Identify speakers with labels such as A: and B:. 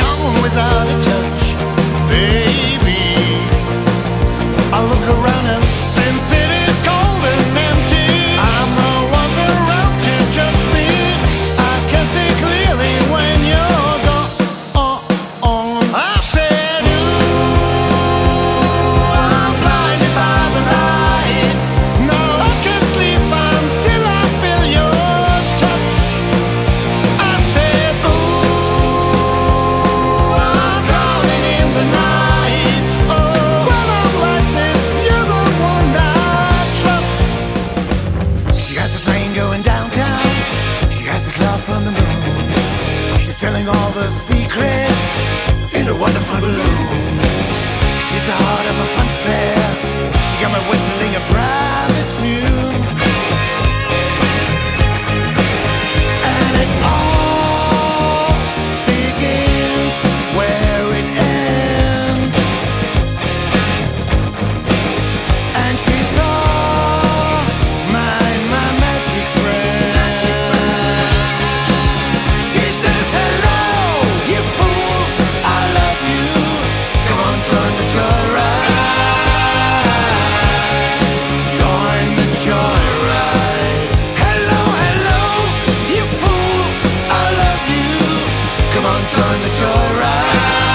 A: gone without a touch, baby. I look around and since it is cold and empty, I'm the one around to judge me. I can see clearly when you're gone. I said, ooh, I'm blinded by the lights. No, I can't sleep until I feel your touch. I said, ooh, I'm drowning in the night. Oh, when I'm like this, you're the one I trust. She has a train going downtown. She has a club on the moon. She's telling all the secrets in a wonderful balloon. She's the heart of a fun fair. She got me whistling a private tune. And it all begins where it ends. And she's all my magic friend. She says, hello, you fool, I love you. Come on, join the joyride. Join the joyride. Hello, hello, you fool, I love you. Come on, join the joyride.